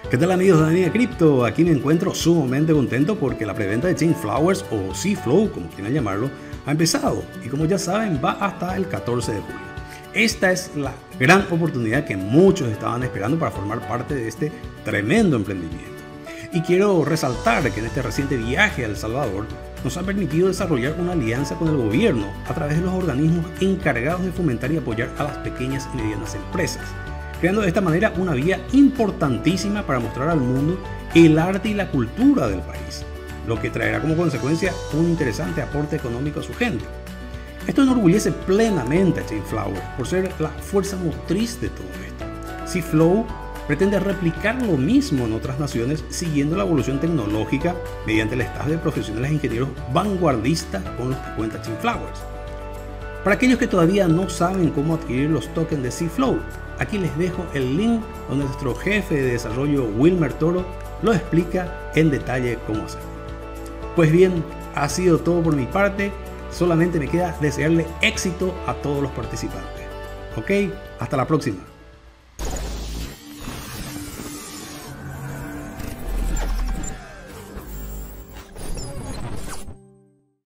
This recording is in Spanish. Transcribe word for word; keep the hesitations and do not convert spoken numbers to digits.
¿Qué tal amigos de Avenida Cripto? Aquí me encuentro sumamente contento porque la preventa de Chain Flowers o Seaflow, como quieran llamarlo, ha empezado y como ya saben va hasta el catorce de julio. Esta es la gran oportunidad que muchos estaban esperando para formar parte de este tremendo emprendimiento. Y quiero resaltar que en este reciente viaje a El Salvador nos ha permitido desarrollar una alianza con el gobierno a través de los organismos encargados de fomentar y apoyar a las pequeñas y medianas empresas, creando de esta manera una vía importantísima para mostrar al mundo el arte y la cultura del país, lo que traerá como consecuencia un interesante aporte económico a su gente. Esto enorgullece plenamente a Chain Flowers por ser la fuerza motriz de todo esto. Seaflow pretende replicar lo mismo en otras naciones siguiendo la evolución tecnológica mediante el staff de profesionales e ingenieros vanguardistas con los que cuenta Chain Flowers. Para aquellos que todavía no saben cómo adquirir los tokens de Seaflow, aquí les dejo el link donde nuestro jefe de desarrollo Wilmer Toro lo explica en detalle cómo hacerlo. Pues bien, ha sido todo por mi parte, solamente me queda desearle éxito a todos los participantes. Ok, hasta la próxima.